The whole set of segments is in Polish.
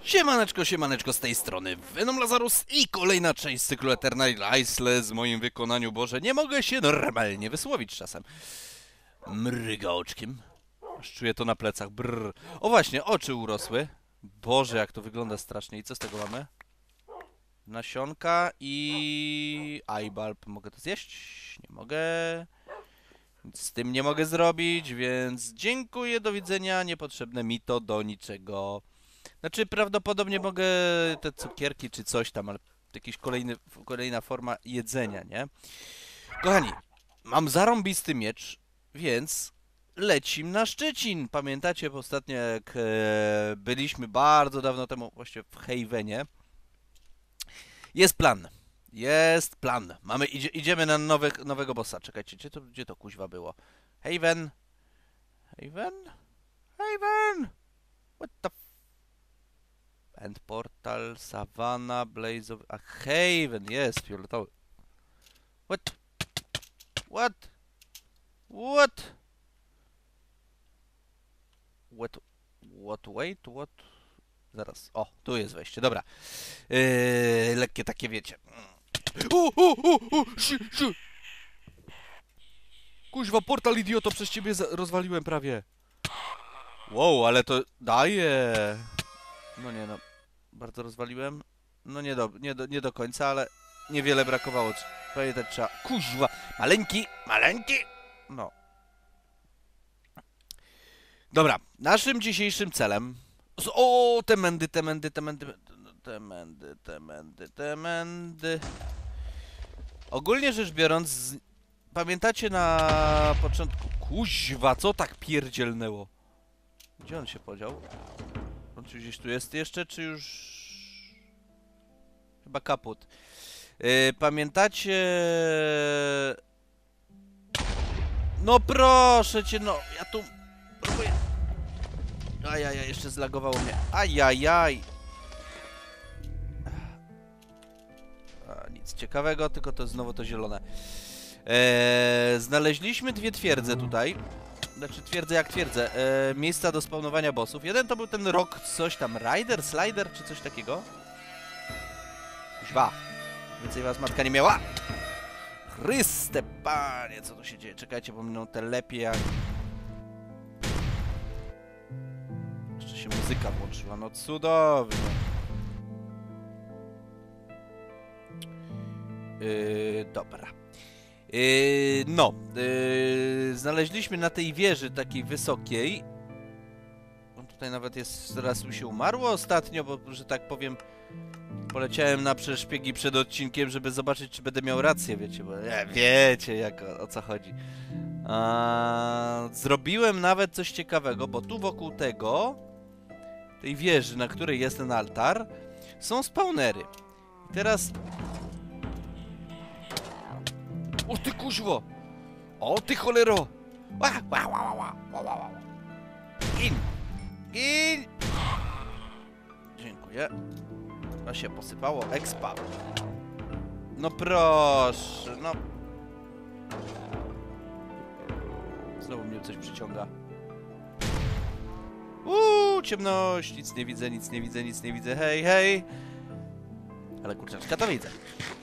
Siemaneczko, siemaneczko, z tej strony Venom Lazarus i kolejna część z cyklu Eternal Isle z moim wykonaniu. Boże, nie mogę się normalnie wysłowić czasem. Mryga oczkiem. Aż czuję to na plecach, brrr. O właśnie, oczy urosły. Boże, jak to wygląda strasznie. I co z tego mamy? Nasionka i... eyebulb. Mogę to zjeść? Nie mogę. Nic z tym nie mogę zrobić, więc dziękuję, do widzenia. Niepotrzebne mi to do niczego. Znaczy, prawdopodobnie mogę te cukierki czy coś tam, ale jakiś kolejna forma jedzenia, nie? Kochani, mam zarąbisty miecz, więc lecim na Szczecin. Pamiętacie ostatnio, jak byliśmy bardzo dawno temu właśnie w Havenie? Jest plan. Jest plan. Idziemy na nowego bossa. Czekajcie, gdzie to kuźwa było? Haven? Haven? Haven? What the End Portal, Savannah, Blaze of... A Haven, jest fioletowy. What? What? What? What? What? Wait? What? Zaraz. O, tu jest wejście, dobra. Lekkie takie, wiecie. Kuźwa, portal idioto, przez ciebie rozwaliłem prawie. Wow, ale to daje. No nie no, bardzo rozwaliłem. No nie do końca, ale niewiele brakowało. Pamiętać trzeba. Kuźwa, maleńki, maleńki. No. Dobra, naszym dzisiejszym celem... O, temendy. Ogólnie rzecz biorąc, pamiętacie na początku... Kuźwa, co tak pierdzielnęło? Gdzie on się podział? On czy gdzieś tu jest jeszcze, czy już... Chyba kaput. Pamiętacie... No proszę cię, no, ja tu próbuję... Ajajaj, jeszcze zlagowało mnie. Ajajaj. Nic ciekawego, tylko to znowu to zielone. Znaleźliśmy dwie twierdze tutaj. Znaczy twierdzę jak twierdzę. Miejsca do spawnowania bossów. Jeden to był ten rock, coś tam, Rider, Slider, czy coś takiego. Kuźwa. Więcej was matka nie miała. Chryste, panie, co tu się dzieje? Czekajcie, bo mnie te lepiej jak... Jeszcze się muzyka włączyła, no cudownie. Dobra. Znaleźliśmy na tej wieży takiej wysokiej. On tutaj nawet jest, teraz mi się umarło ostatnio, bo, że tak powiem, poleciałem na przeszpiegi przed odcinkiem, żeby zobaczyć, czy będę miał rację, wiecie, bo wiecie, jak o co chodzi. Zrobiłem nawet coś ciekawego, bo tu wokół tej wieży, na której jest ten altar, są spawnery. I teraz... O ty kuźwo! O ty cholero! Gin! Gin! Dziękuję. A się posypało. Expa. No proszę, no. Znowu mnie coś przyciąga. Ciemność! Nic nie widzę, nic nie widzę, nic nie widzę. Hej, hej! Ale kurczaczka to widzę.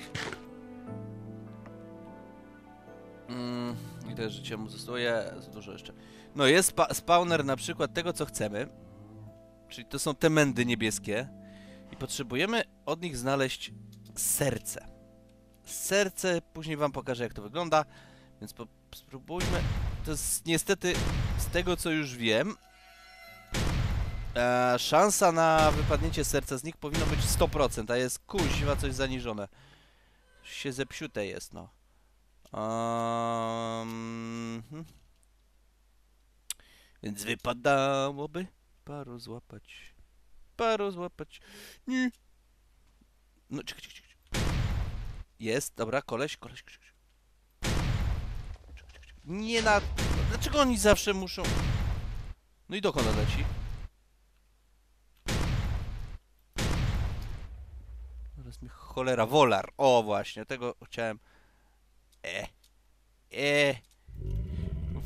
I też życie mu zostaje za dużo jeszcze. No jest spawner na przykład tego, co chcemy. Czyli to są te mędy niebieskie. I potrzebujemy od nich znaleźć serce. Serce, później wam pokażę, jak to wygląda. Więc spróbujmy. To jest niestety, z tego co już wiem, szansa na wypadnięcie serca z nich powinno być 100%, a jest kuźwa coś zaniżone. Coś się zepsute jest, no. Więc wypadałoby paru złapać. Nie. No, czekaj. Jest, dobra, koleś. Nie na... Dlaczego oni zawsze muszą... No i dokąd leci? Teraz mi cholera, Wolar. O, właśnie, tego chciałem...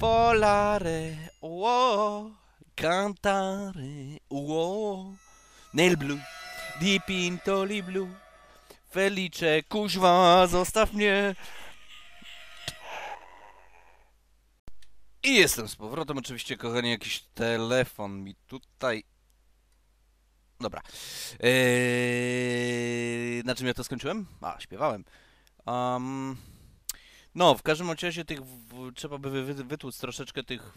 Volare, cantare, Nail Blue, Deep in Toli Blue, Felicze, kuźwa, zostaw mnie. I jestem z powrotem, oczywiście, kochani, jakiś telefon mi tutaj... Dobra. Na czym ja to skończyłem? A, śpiewałem. No, w każdym razie tych... trzeba by wytłuc troszeczkę tych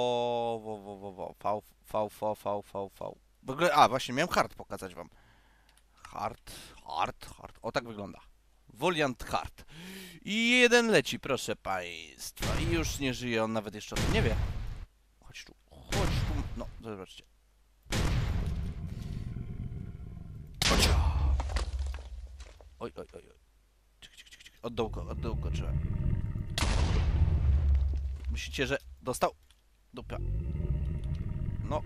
W ogóle, właśnie, miałem hard pokazać wam. Hard. O, tak wygląda. Voliant hard. I jeden leci, proszę państwa. I już nie żyje, on nawet jeszcze o tym nie wie. Chodź tu. No, zobaczcie. Oj. Od dołka trzeba. Myślicie, że dostał? Dupia. No.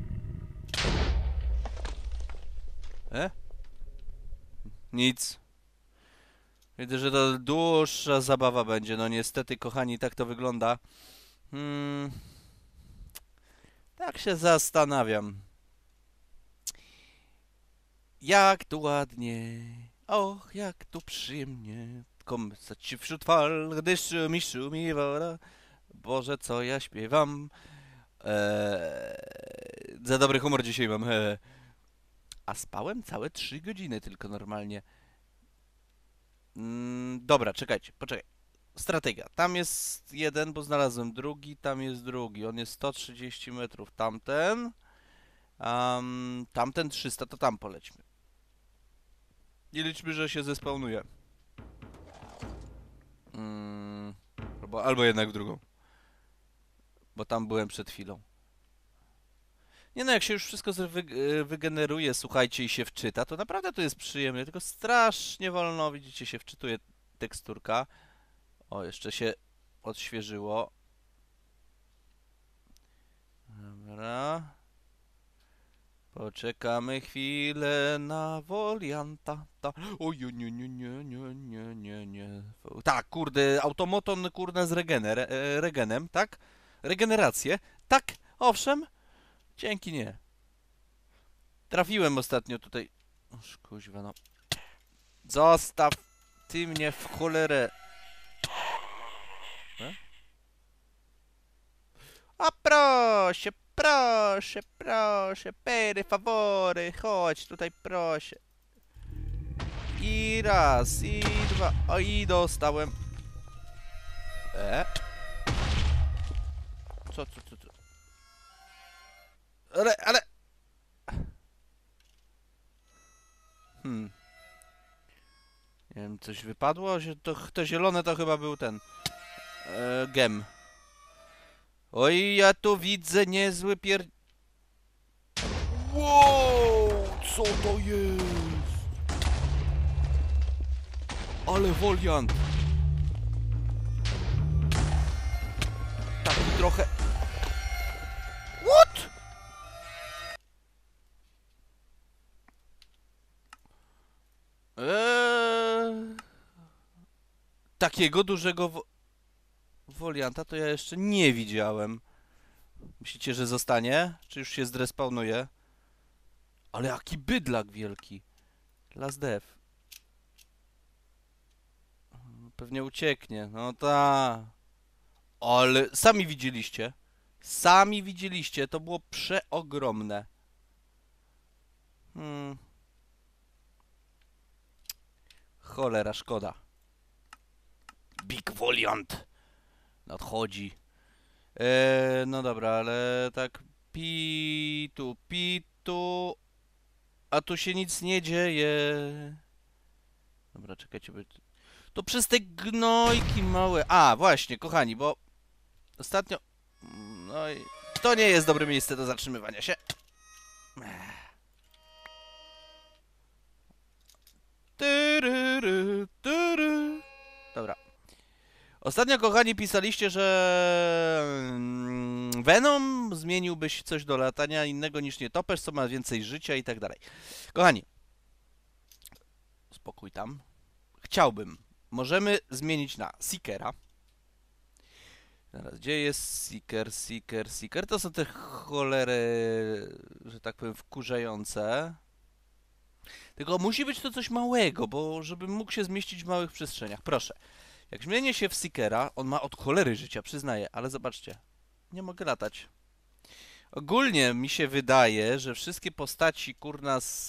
Nic. Widzę, że to dłuższa zabawa będzie. No niestety, kochani, tak to wygląda. Tak się zastanawiam. Jak tu ładnie. Och, jak tu przyjemnie. Kąsać się wśród fal, gdy szumi woda. Boże, co ja śpiewam. Za dobry humor dzisiaj mam. A spałem całe 3 godziny tylko normalnie. Dobra, czekajcie, poczekaj. Strategia. Tam jest jeden, bo znalazłem drugi, tam jest drugi. On jest 130 metrów. Tamten. Tamten 300, to tam polećmy. I liczmy, że się zespawnuje. Albo jednak w drugą. Bo tam byłem przed chwilą. Nie no, jak się już wszystko wygeneruje, słuchajcie, i się wczyta, to naprawdę to jest przyjemne, tylko strasznie wolno, widzicie, się wczytuje teksturka. O, jeszcze się odświeżyło. Dobra. Poczekamy chwilę na Volianta. Oj, nie. Tak, kurde, automoton, kurde, z regenem, tak? Regenerację. Tak, owszem. Dzięki, nie. Trafiłem ostatnio tutaj. Oż, kuźwa, no. Zostaw ty mnie w cholerę. A proszę, per favore, chodź tutaj, proszę. I raz, i dwa, o i dostałem. Co? Ale... Nie wiem, coś wypadło? To zielone to chyba był ten... gem. Oj, ja tu widzę niezły Wow, co to jest? Ale Voliant. Taki trochę... What? Takiego dużego Volianta to ja jeszcze nie widziałem. Myślicie, że zostanie? Czy już się zrespawnuje? Ale jaki bydlak wielki. Last Death. Pewnie ucieknie. No ta. Ale sami widzieliście. Sami widzieliście. To było przeogromne. Cholera, szkoda. Big Voliant nadchodzi. No dobra, ale tak pitu, a tu się nic nie dzieje. Dobra, czekajcie, bo... To przez te gnojki małe. A, właśnie, kochani, bo ostatnio... No i to nie jest dobre miejsce do zatrzymywania się. Dobra. Ostatnio, kochani, pisaliście, że Venom zmieniłby się coś do latania innego niż nietoperz, co ma więcej życia i tak dalej. Kochani, spokój tam. Chciałbym. Możemy zmienić na Seekera. Zaraz, gdzie jest Seeker? To są te cholery, że tak powiem, wkurzające. Tylko musi być to coś małego, bo żebym mógł się zmieścić w małych przestrzeniach. Proszę. Jak zmienię się w Seekera, on ma od cholery życia, przyznaję, ale zobaczcie. Nie mogę latać. Ogólnie mi się wydaje, że wszystkie postaci, kurna, z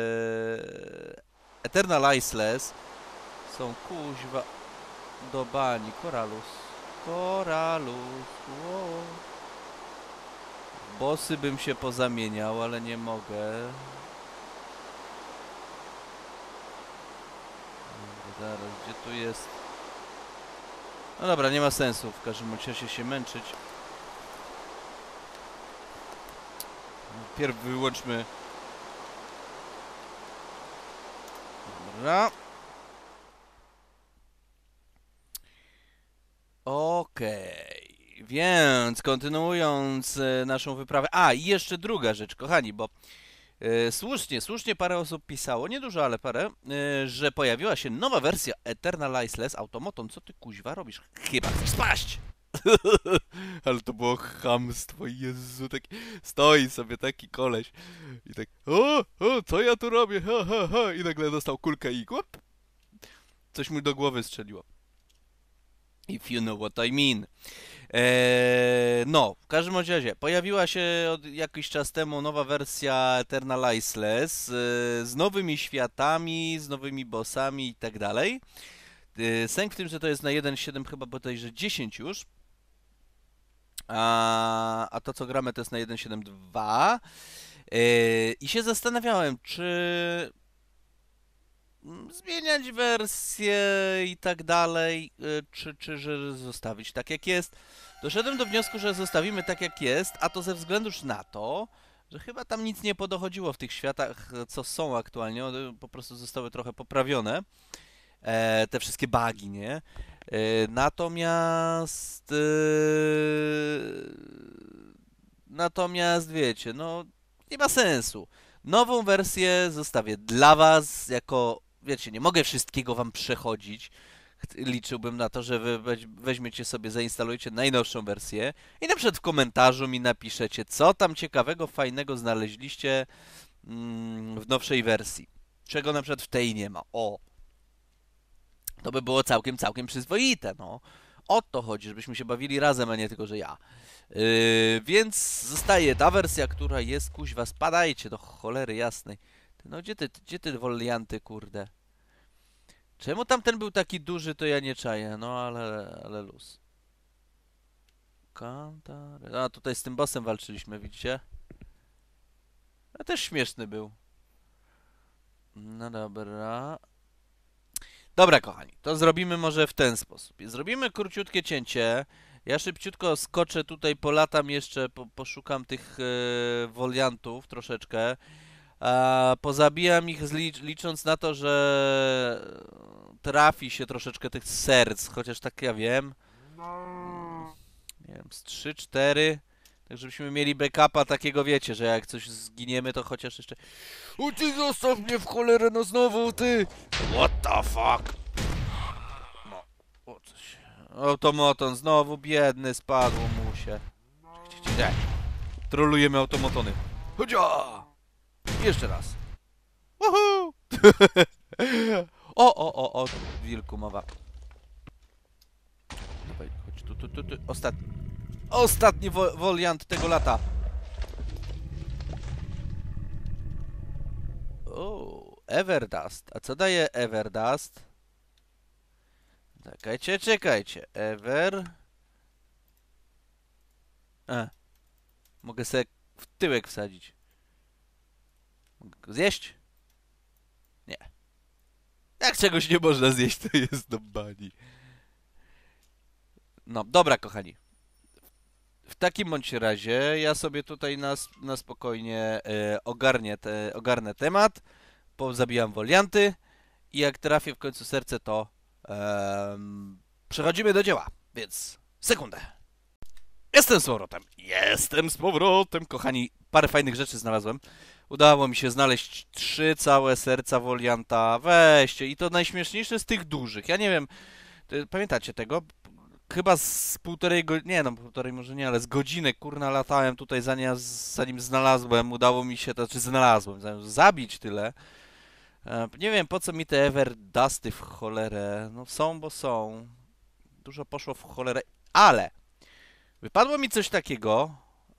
Eternal Iceless są kuźwa do bani. Koralus. Koralus. Wow. Bossy bym się pozamieniał, ale nie mogę. Zaraz, gdzie tu jest? No dobra, nie ma sensu w każdym razie się męczyć. Pierw wyłączmy. Dobra. Okej. Więc kontynuując naszą wyprawę. A, i jeszcze druga rzecz, kochani, bo słusznie parę osób pisało, niedużo, ale parę, że pojawiła się nowa wersja Eternal Iceless Automaton. Co ty kuźwa robisz? Chyba chcesz spaść! Ale to było chamstwo, Jezu, taki stoi sobie taki koleś i tak co ja tu robię, ha, ha, ha, i nagle dostał kulkę i łop, coś mu do głowy strzeliło. If you know what I mean. No, w każdym razie, pojawiła się jakiś czas temu nowa wersja Eternal Iceless z nowymi światami, z nowymi bossami i tak dalej. Sęk w tym, że to jest na 1.7 chyba bodajże 10 już. A to, co gramy, to jest na 1.7.2. I się zastanawiałem, czy zmieniać wersję i tak dalej, czy że zostawić tak jak jest. Doszedłem do wniosku, że zostawimy tak jak jest, a to ze względu na to, że chyba tam nic nie podochodziło w tych światach, co są aktualnie, one po prostu zostały trochę poprawione. Te wszystkie bugi, nie? Natomiast wiecie, no nie ma sensu. Nową wersję zostawię dla was, jako, wiecie, nie mogę wszystkiego wam przechodzić. Liczyłbym na to, że wy weźmiecie sobie, zainstalujecie najnowszą wersję i na przykład w komentarzu mi napiszecie, co tam ciekawego, fajnego znaleźliście w nowszej wersji. Czego na przykład w tej nie ma. O! To by było całkiem przyzwoite, no. O to chodzi, żebyśmy się bawili razem, a nie tylko, że ja. Więc zostaje ta wersja, która jest, kuźwa, spadajcie do cholery jasnej. No gdzie ty wolianty, kurde? Czemu tamten był taki duży, to ja nie czaję, no ale luz. A tutaj z tym bossem walczyliśmy, widzicie? A też śmieszny był. No dobra. Dobra, kochani, to zrobimy może w ten sposób. Zrobimy króciutkie cięcie. Ja szybciutko skoczę tutaj, polatam jeszcze, poszukam tych woliantów troszeczkę. Pozabijam ich licząc na to, że trafi się troszeczkę tych serc, chociaż tak ja wiem. Nie wiem, z 3-4. Tak żebyśmy mieli backupa takiego, wiecie, że jak coś zginiemy, to chociaż jeszcze... O ty, zostaw mnie w cholerę, no znowu, ty! What the fuck? No, o coś... Automaton, znowu biedny, spadło mu się. Nie. Trolujemy automotony. Chodzia! Jeszcze raz. Woohoo! O, wilku mowa. Dawaj, chodź tu. Ostatni woliant tego lata. O, Everdust. A co daje Everdust? Czekajcie. Mogę sobie w tyłek wsadzić. Mogę go zjeść? Nie. Jak czegoś nie można zjeść, to jest do bani. No, dobra, kochani. W takim bądź razie ja sobie tutaj na spokojnie ogarnę temat, zabijam wolianty i jak trafię w końcu serce, to przechodzimy do dzieła, więc sekundę. Jestem z powrotem, kochani, parę fajnych rzeczy znalazłem. Udało mi się znaleźć 3 całe serca wolianta, weźcie, i to najśmieszniejsze z tych dużych, ja nie wiem, pamiętacie tego? Chyba z półtorej godziny, nie no, półtorej może nie, ale z godzinę, kurna, latałem tutaj zanim znalazłem, udało mi się, to znaczy znalazłem, zabić tyle. Nie wiem, po co mi te Everdusty w cholerę. No są, bo są. Dużo poszło w cholerę, ale wypadło mi coś takiego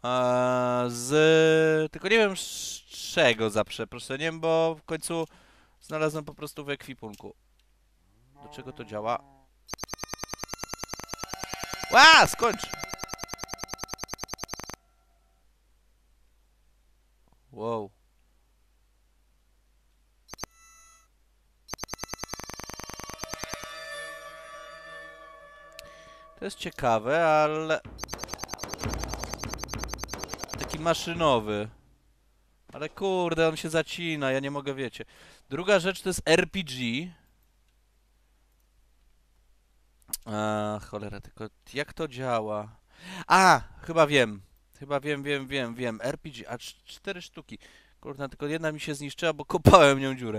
tylko nie wiem z czego, za przeproszeniem, bo w końcu znalazłem po prostu w ekwipunku. Do czego to działa? Ła, skończ! Wow. To jest ciekawe, ale... Taki maszynowy. Ale kurde, on się zacina, ja nie mogę, wiecie. Druga rzecz to jest RPG. Cholera, tylko jak to działa? Chyba wiem. Chyba wiem. RPG, a 4 sztuki. Kurde, tylko jedna mi się zniszczyła, bo kopałem nią dziurę.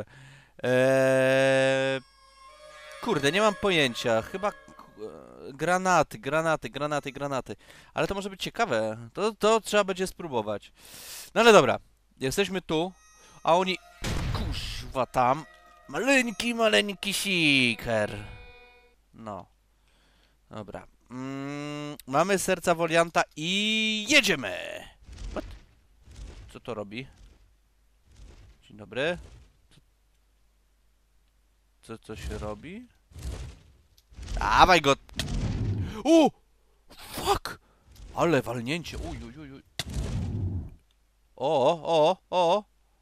Kurde, nie mam pojęcia. Chyba granaty. Ale to może być ciekawe. To trzeba będzie spróbować. No ale dobra. Jesteśmy tu, a oni... Kuźwa tam. Maleńki siker. No. Dobra. Mamy serca Volianta i jedziemy! What? Co to robi? Dzień dobry. Co się robi? Dawaj go! Fuck! Ale walnięcie! Uj. O!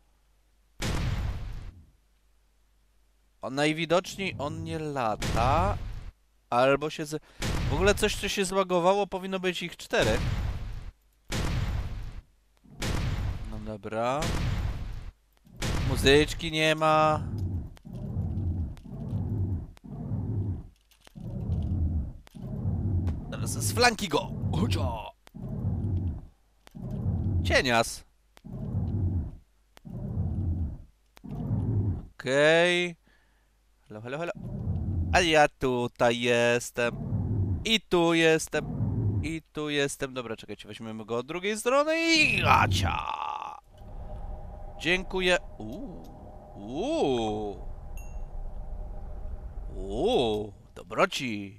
Najwidoczniej on nie lata. Albo się W ogóle coś, co się zbagowało, powinno być ich 4. No dobra. Muzyczki nie ma. Teraz z flanki go! Cienias. Okej. Halo. A ja tutaj jestem. I tu jestem. Dobra, czekajcie, weźmiemy go od drugiej strony i gacia. Dziękuję. Dobroci.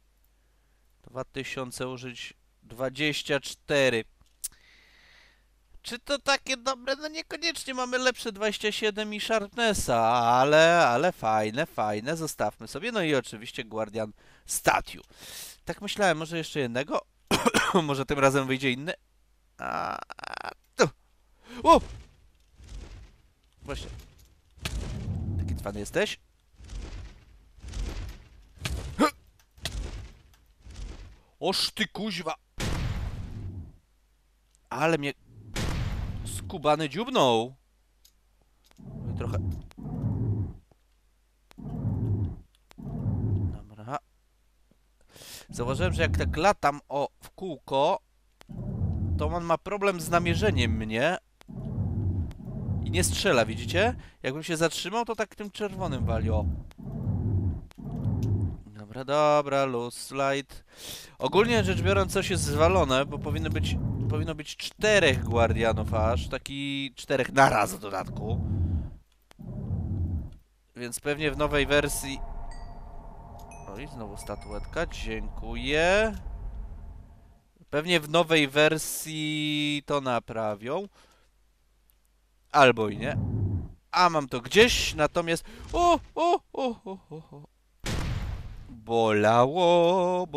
2000 użyć 24. Czy to takie dobre? No niekoniecznie, mamy lepsze 27 i Sharpnessa, ale fajne, zostawmy sobie. No i oczywiście Guardian Statue. Tak myślałem, może jeszcze jednego? Może tym razem wyjdzie inny? Tu! Właśnie. Taki cwany jesteś? Oż ty kuźwa! Ale mnie... Skubany dziubnął. I trochę... Dobra. Zauważyłem, że jak tak latam w kółko, to on ma problem z namierzeniem mnie. I nie strzela, widzicie? Jakbym się zatrzymał, to tak tym czerwonym wali. O. Dobra, loose slide. Ogólnie rzecz biorąc, coś jest zwalone, bo powinno być 4 guardianów aż. Taki 4 naraz w dodatku. Więc pewnie w nowej wersji... Oj, znowu statuetka, dziękuję. Pewnie w nowej wersji to naprawią. Albo i nie. A mam to gdzieś, natomiast... Bolało.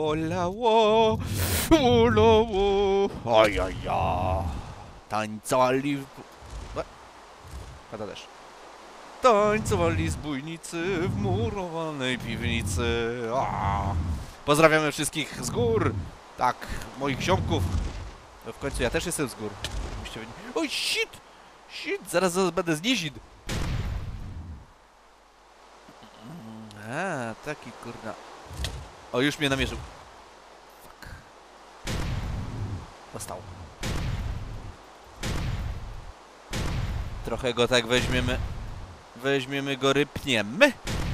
Ojaja. Tańcowali... Pada deszcz. Tańcowali zbójnicy w murowanej piwnicy. Pozdrawiamy wszystkich z gór. Tak, moich ziomków. No w końcu ja też jestem z gór. Oj, shit! Zaraz będę z nizin. Taki kurna. O, już mnie namierzył. Fuck. Dostał. Trochę go tak weźmiemy. Weźmiemy go, rypniemy.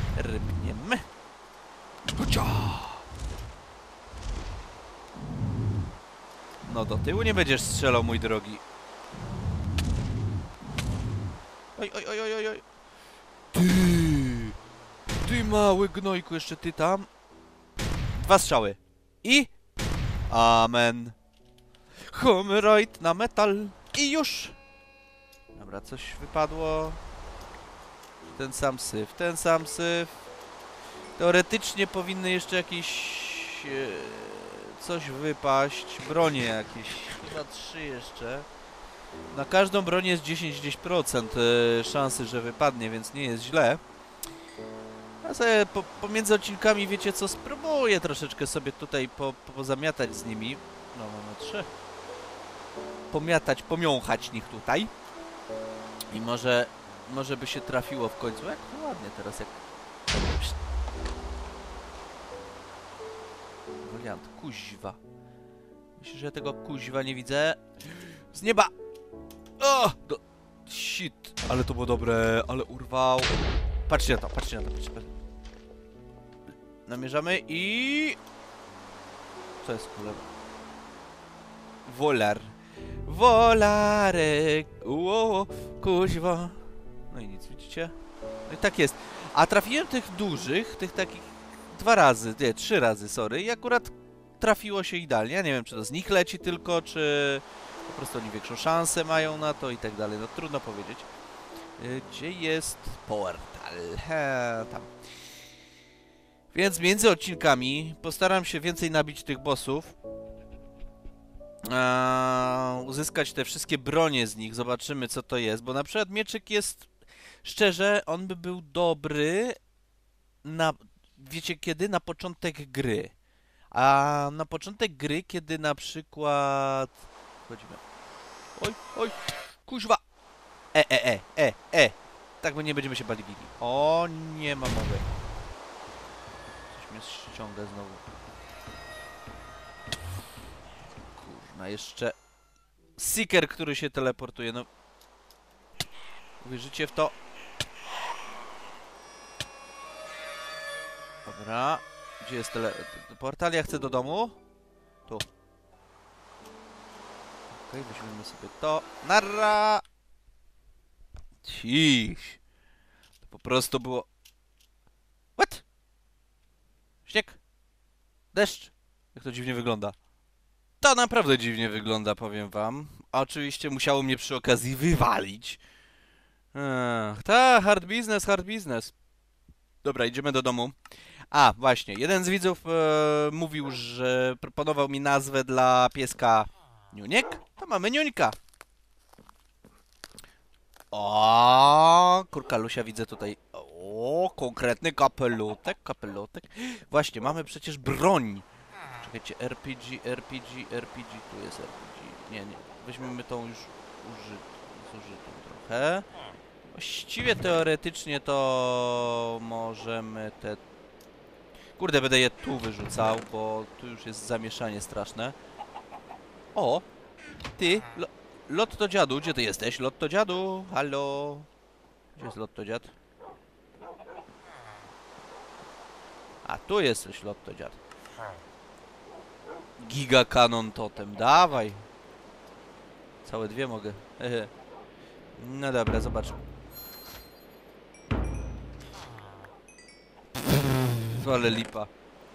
No do tyłu nie będziesz strzelał, mój drogi. Oj. Ty mały gnojku, jeszcze ty tam. 2 strzały. I... Amen. Homerite na metal. I już. Dobra, coś wypadło. Ten sam syf, ten sam syf. Teoretycznie powinny jeszcze jakieś... coś wypaść. Bronie jakieś. Chyba 3 jeszcze. Na każdą broń jest 10% szansy, że wypadnie, więc nie jest źle. Ja sobie pomiędzy odcinkami, wiecie co, spróbuję troszeczkę sobie tutaj pozamiatać z nimi. No, mamy 3. Pomiatać, pomiąchać nich tutaj. I może by się trafiło w końcu. Jak ładnie teraz, jak... Wariant, kuźwa. Myślę, że ja tego kuźwa nie widzę. Z nieba! O! Shit! Ale to było dobre, ale urwał. Patrzcie na to, patrzcie na to, patrzcie. Namierzamy i... Co jest kulewa? Wolar. Wolarek. Ło, kuźwa. No i nic, widzicie? No i tak jest. A trafiłem tych dużych, tych takich 2 razy, nie, 3 razy, sorry. I akurat trafiło się idealnie. Ja nie wiem, czy to z nich leci tylko, czy po prostu oni większą szansę mają na to i tak dalej. No trudno powiedzieć. Gdzie jest portal? Tam. Więc między odcinkami postaram się więcej nabić tych bossów. Uzyskać te wszystkie bronie z nich. Zobaczymy, co to jest. Bo na przykład mieczyk jest... Szczerze, on by był dobry na... Wiecie kiedy? Na początek gry. A na początek gry, kiedy na przykład... Wchodzimy. Oj, oj, kuźwa! Tak, bo nie będziemy się bali. O, nie ma mowy. Coś mnie ściąga znowu. Kurna, jeszcze... Seeker, który się teleportuje, no... Uwierzycie w to? Dobra. Gdzie jest portal? Ja chcę do domu. Tu. Okej, weźmiemy sobie to. Narra! Ciś. To po prostu było... What? Śnieg? Deszcz? Jak to dziwnie wygląda. To naprawdę dziwnie wygląda, powiem wam. A oczywiście musiało mnie przy okazji wywalić. Hard business, hard business. Dobra, idziemy do domu. A, właśnie, jeden z widzów mówił, że proponował mi nazwę dla pieska Niuniek. To mamy Niuńka. O, kurka Lusia widzę tutaj. O, konkretny kapelutek, kapelutek. Właśnie, mamy przecież broń. Czekajcie, RPG. Tu jest RPG. Nie. Weźmiemy tą już zużytą trochę. Właściwie teoretycznie to możemy te... Kurde, będę je tu wyrzucał, bo tu już jest zamieszanie straszne. O! Ty! Lotto dziadu, gdzie ty jesteś? Lotto dziadu! Halo! Gdzie jest Lotto dziad? A, tu jesteś, Lotto dziad. Giga Canon Totem, dawaj! Całe 2 mogę. No dobra, zobacz. Ale lipa.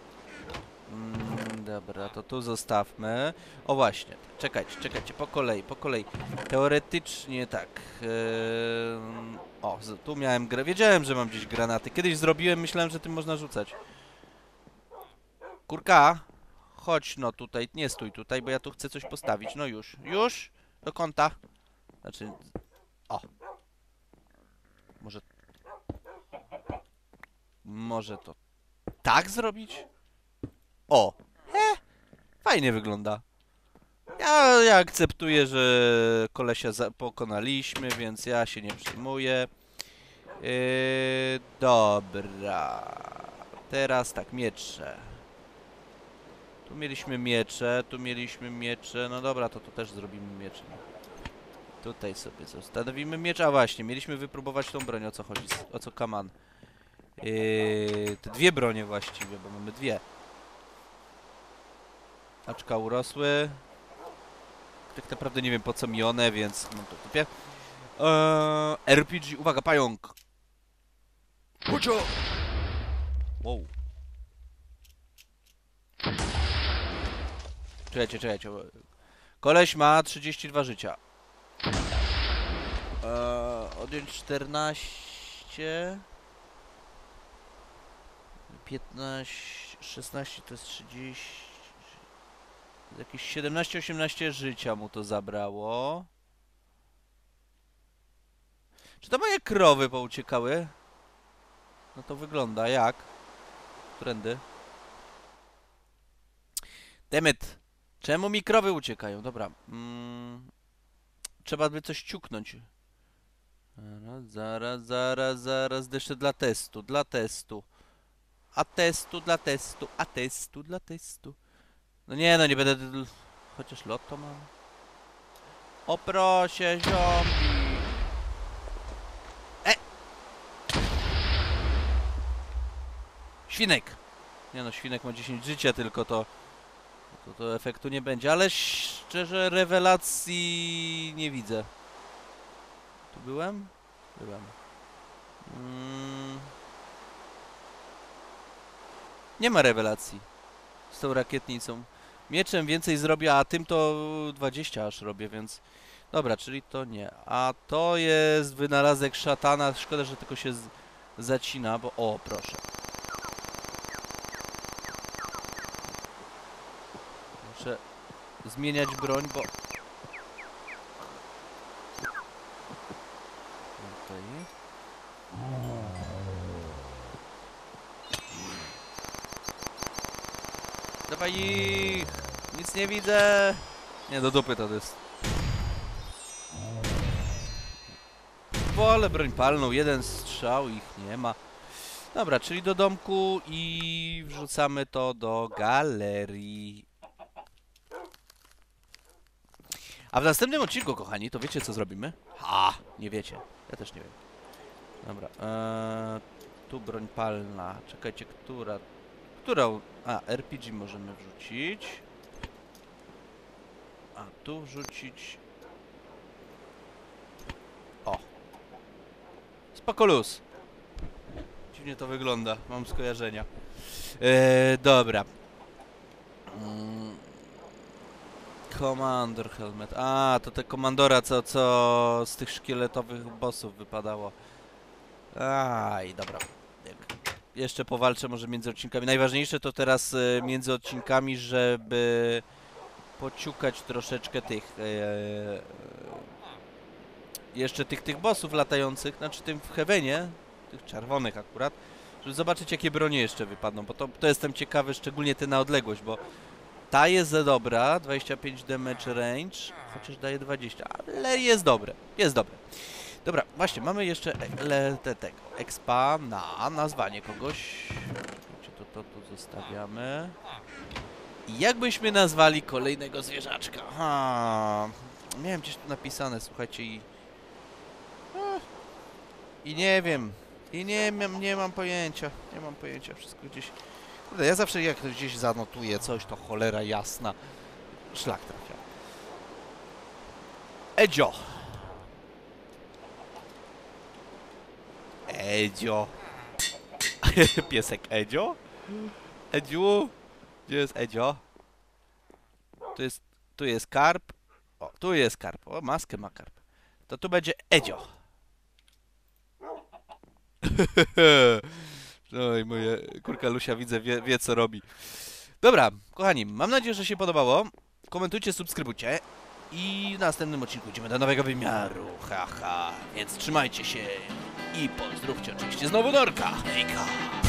Dobra, to tu zostawmy. O właśnie, czekajcie, po kolei. Teoretycznie tak. O, tu miałem grę. Wiedziałem, że mam gdzieś granaty. Kiedyś zrobiłem, myślałem, że tym można rzucać. Kurka, chodź no tutaj, nie stój tutaj, bo ja tu chcę coś postawić. No już, do kąta. Znaczy, o. Może to tak zrobić? O! Fajnie wygląda. Ja akceptuję, że kolesia pokonaliśmy, więc ja się nie przejmuję. Dobra. Teraz tak, miecze. Tu mieliśmy miecze. No dobra, to tu też zrobimy miecze. Tutaj sobie zostawimy miecz. A właśnie, mieliśmy wypróbować tą broń, o co chodzi, o co kaman. Te 2 bronie właściwie, bo mamy 2. Aczka urosły. Tak naprawdę nie wiem po co mi one, więc mam to w dupie. RPG, uwaga, pająk. Ucio! Wow. Czekajcie. Koleś ma 32 życia. Odjąć 14... 15... 16 to jest 30... Jakieś 17-18 życia mu to zabrało. Czy to moje krowy pouciekały? No to wygląda jak? Którędy? Demet! Czemu mi krowy uciekają? Dobra. Trzeba by coś ciuknąć. Zaraz. Jeszcze dla testu. A testu. No nie, no nie będę... Chociaż lotto mam. O proszę, zombie. Świnek! Nie no, świnek ma 10 życia, tylko to efektu nie będzie, ale szczerze rewelacji nie widzę. Tu byłem? Byłem. Nie ma rewelacji z tą rakietnicą. Mieczem więcej zrobię, a tym to 20 aż robię, więc... Dobra, czyli to nie. A to jest wynalazek szatana. Szkoda, że tylko się zacina, bo... O, proszę. Muszę zmieniać broń, bo... Okej. Dawaj ich! Nic nie widzę! Nie, do dupy to jest. Wolę broń palną, jeden strzał, ich nie ma. Dobra, czyli do domku i wrzucamy to do galerii. A w następnym odcinku, kochani, to wiecie co zrobimy? Nie wiecie. Ja też nie wiem. Dobra, tu broń palna. Czekajcie, którą? RPG możemy wrzucić. A tu wrzucić... O! Spoko luz. Dziwnie to wygląda, mam skojarzenia. Dobra. Commander helmet. To te komandora, co z tych szkieletowych bossów wypadało. Dobra. Jeszcze powalczę może między odcinkami. Najważniejsze to teraz między odcinkami, żeby pociukać troszeczkę tych... jeszcze tych bossów latających, znaczy tym w Heavenie, tych czerwonych akurat, żeby zobaczyć jakie bronie jeszcze wypadną, bo to jestem ciekawy, szczególnie te na odległość, bo ta jest za dobra, 25 damage range, chociaż daje 20, ale jest dobre. Dobra, właśnie, mamy jeszcze tego expa na nazwanie kogoś. To tu zostawiamy. I jakbyśmy nazwali kolejnego zwierzaczka? Miałem gdzieś tu napisane, słuchajcie, i nie wiem. Nie mam pojęcia. Wszystko gdzieś... Kurde, ja zawsze jak gdzieś zanotuję coś, to cholera jasna. Szlak trafia. Edzio. Piesek Edzio? Edziu? Gdzie jest Edzio? Tu jest karp. O, tu jest karp. O, maskę ma karp. To tu będzie Edzio. No i moja kurka Lusia, widzę, wie co robi. Dobra, kochani, mam nadzieję, że się podobało. Komentujcie, subskrybujcie. I w następnym odcinku idziemy do nowego wymiaru. Więc trzymajcie się. I pozdrówcie oczywiście znowu Norka. Hejka!